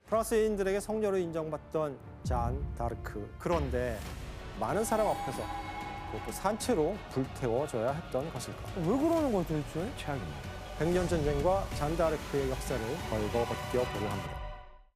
프랑스인들에게 성녀로 인정받던 잔 다르크. 그런데 많은 사람 앞에서 그것도 산채로 불태워져야 했던 것일까? 왜 그러는 거야 도대체? 최악입니다. 백년 전쟁과 잔 다르크의 역사를 걸거 벗겨 보려 합니다.